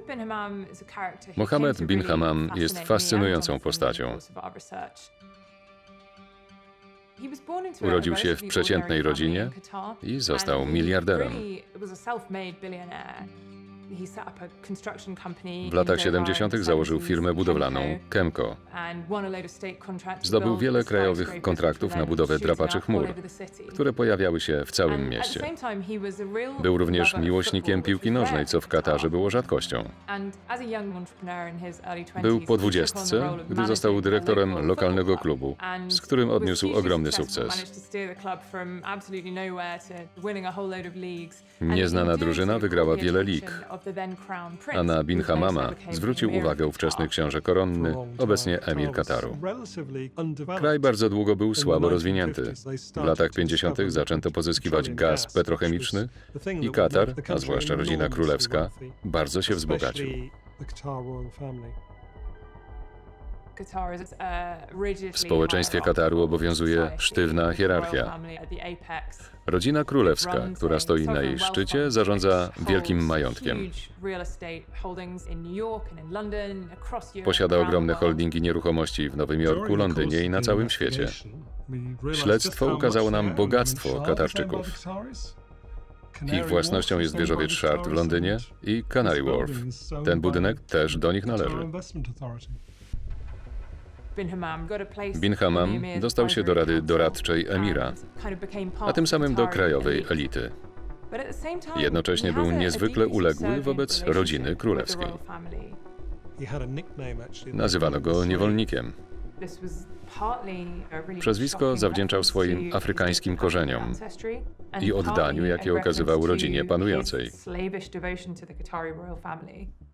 Mohammed bin Hammam jest fascynującą postacią. Urodził się w przeciętnej rodzinie i został miliarderem. W latach 70. założył firmę budowlaną Kemco. Zdobył wiele krajowych kontraktów na budowę drapaczych chmur, które pojawiały się w całym mieście. Był również miłośnikiem piłki nożnej, co w Katarze było rzadkością. Był po 20, gdy został dyrektorem lokalnego klubu, z którym odniósł ogromny sukces. Nieznana drużyna wygrała wiele lig, a na bin Hammama zwrócił uwagę ówczesny książę koronny, obecnie emir Kataru. Kraj bardzo długo był słabo rozwinięty. W latach 50. zaczęto pozyskiwać gaz petrochemiczny i Katar, a zwłaszcza rodzina królewska, bardzo się wzbogacił. W społeczeństwie Kataru obowiązuje sztywna hierarchia. Rodzina królewska, która stoi na jej szczycie, zarządza wielkim majątkiem. Posiada ogromne holdingi nieruchomości w Nowym Jorku, Londynie i na całym świecie. Śledztwo ukazało nam bogactwo Katarczyków. Ich własnością jest wieżowiec Shard w Londynie i Canary Wharf. Ten budynek też do nich należy. Bin Hammam dostał się do rady doradczej emira, a tym samym do krajowej elity. Jednocześnie był niezwykle uległy wobec rodziny królewskiej. Nazywano go niewolnikiem. Przezwisko zawdzięczał swoim afrykańskim korzeniom i oddaniu, jakie okazywał rodzinie panującej.